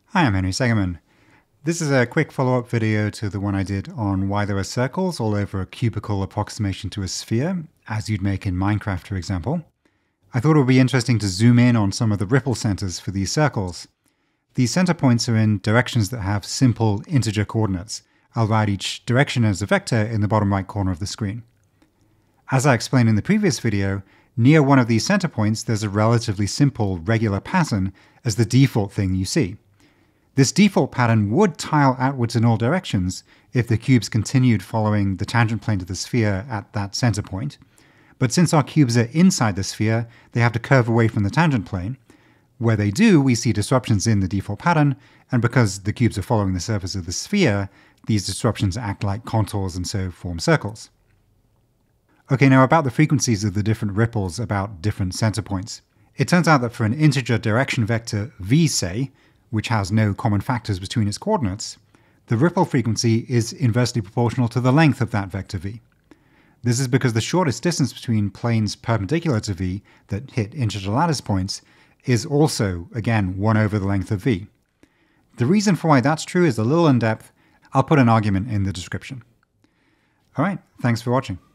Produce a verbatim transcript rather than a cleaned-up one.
Hi, I'm Henry Segerman. This is a quick follow-up video to the one I did on why there are circles all over a cubical approximation to a sphere, as you'd make in Minecraft, for example. I thought it would be interesting to zoom in on some of the ripple centers for these circles. These center points are in directions that have simple integer coordinates. I'll write each direction as a vector in the bottom right corner of the screen. As I explained in the previous video, near one of these center points there's a relatively simple regular pattern as the default thing you see. This default pattern would tile outwards in all directions if the cubes continued following the tangent plane to the sphere at that center point. But since our cubes are inside the sphere, they have to curve away from the tangent plane. Where they do, we see disruptions in the default pattern, and because the cubes are following the surface of the sphere, these disruptions act like contours and so form circles. Okay, now about the frequencies of the different ripples about different center points. It turns out that for an integer direction vector v, say, which has no common factors between its coordinates, the ripple frequency is inversely proportional to the length of that vector v. This is because the shortest distance between planes perpendicular to v that hit integer lattice points is also, again, one over the length of v. The reason for why that's true is a little in depth. I'll put an argument in the description. All right, thanks for watching.